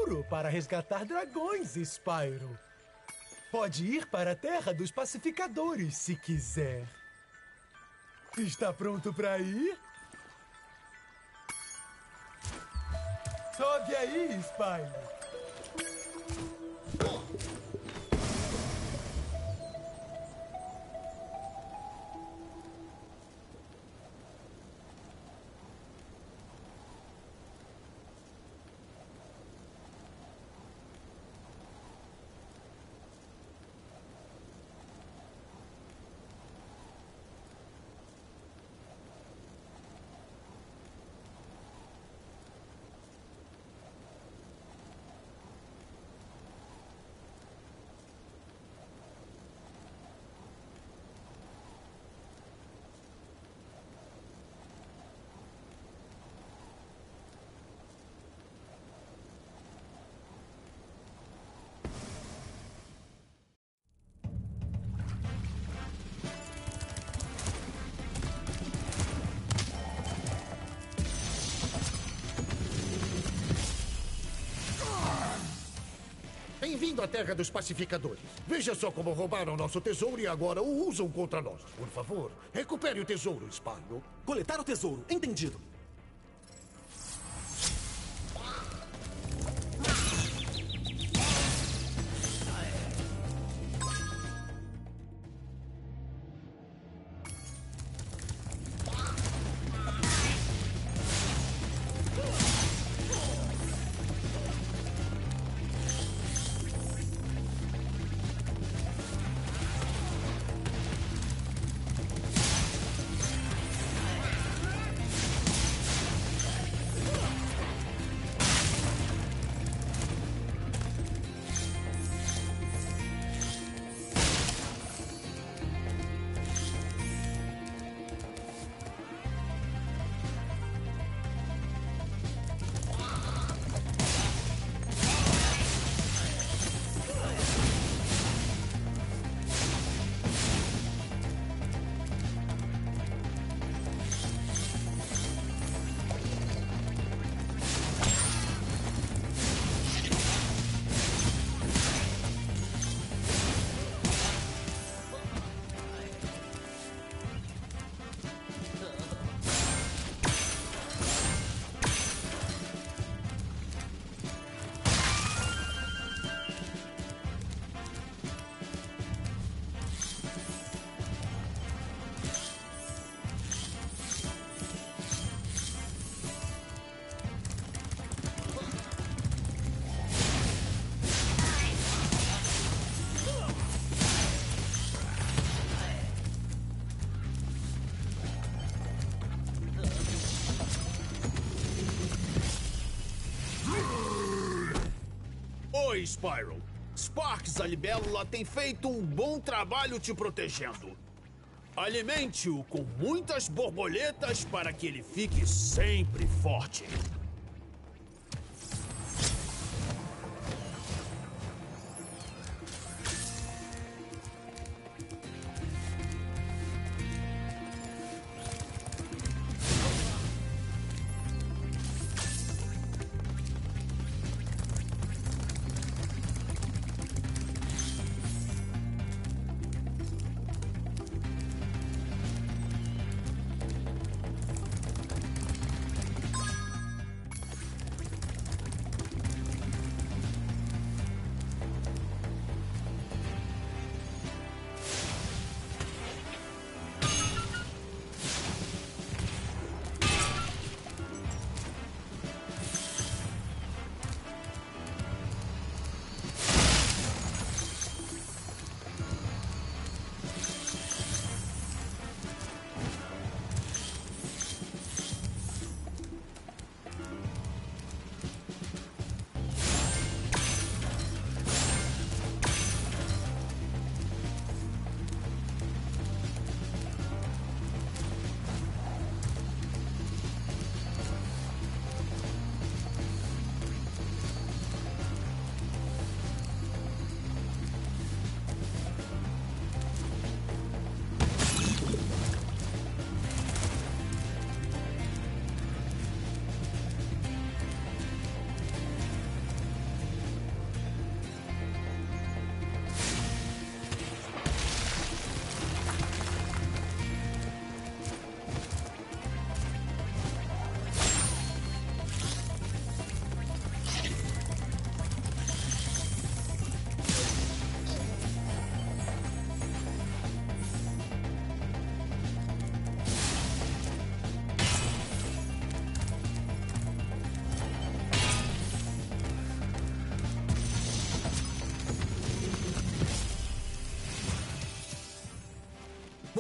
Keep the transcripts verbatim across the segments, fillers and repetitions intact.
tesouro para resgatar dragões, Spyro. Pode ir para a Terra dos Pacificadores, se quiser. Está pronto para ir? Sobe aí, Spyro. Bem-vindo à Terra dos Pacificadores. Veja só como roubaram nosso tesouro e agora o usam contra nós. Por favor, recupere o tesouro, Spyro. Coletar o tesouro. Entendido. Oi, Spyro. Sparx, a libélula, tem feito um bom trabalho te protegendo. Alimente-o com muitas borboletas para que ele fique sempre forte.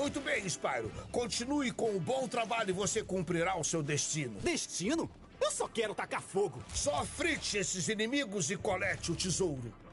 Muito bem, Spyro. Continue com o bom trabalho e você cumprirá o seu destino. Destino? Eu só quero tacar fogo. Só frite esses inimigos e colete o tesouro.